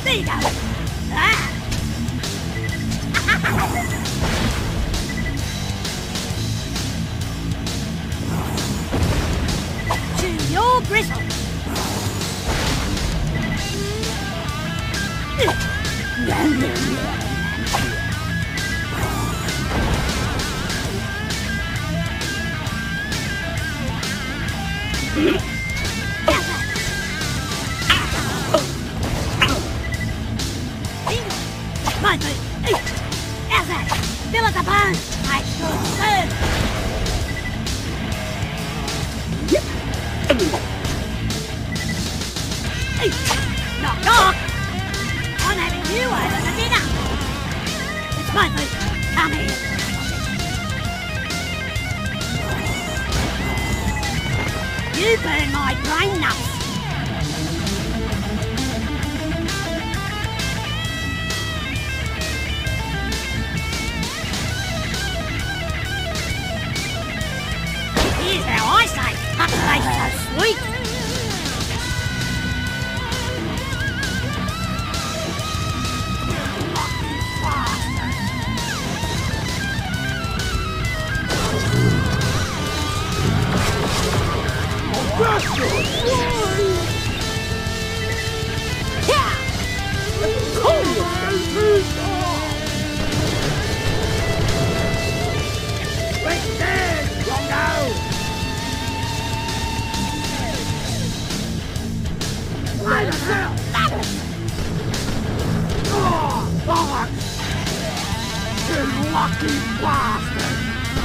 There you go. Ah. To your gristle. My foot. How's that? Fill us a bone. I should serve. Knock, knock. I'm having you over for dinner. It's my foot. Come here. You burn my brain nuts. Here's how I say, that tastes so sweet. Lucky bastard!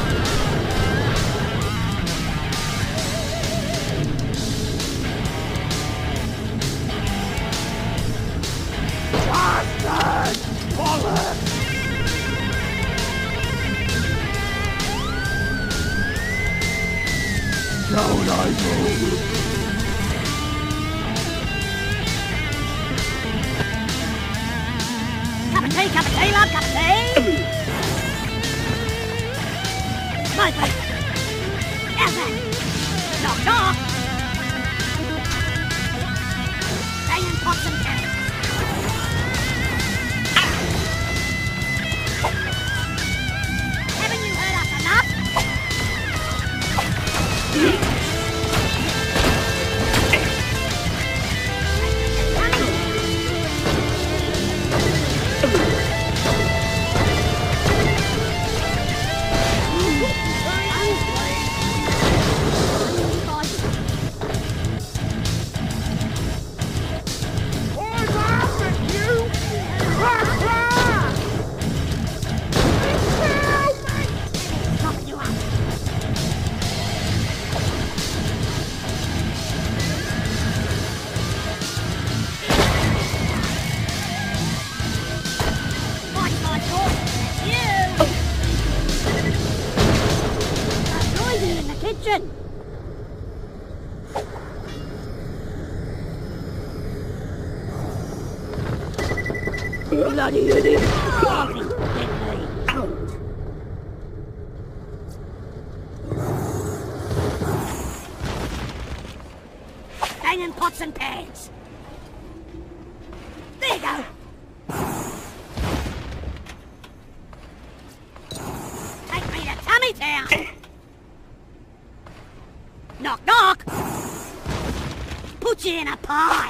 Bastard! Bollocks! Don't I move? Cup of tea, love, cup of tea! My foot. How's that? Knock, knock. Banging pots and pans. Haven't you heard us enough? Bloody idiot! Banging pots and pans. There you go. Take me to Tummy Town. Knock, knock. Put you in a pie.